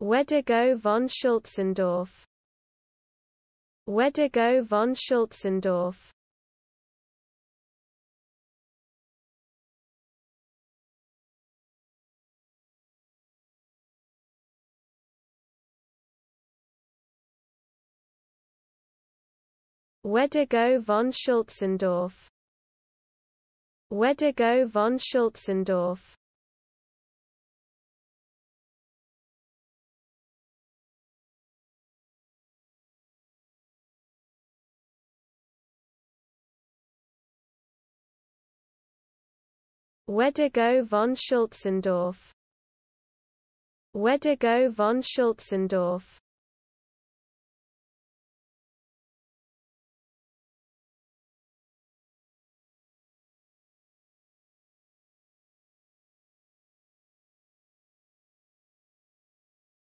Wedigo von Schulzendorf. Wedigo von Schulzendorf. Wedigo von Schulzendorf. Wedigo von Schulzendorf. Wedigo von Schulzendorf. Wedigo von Schulzendorf.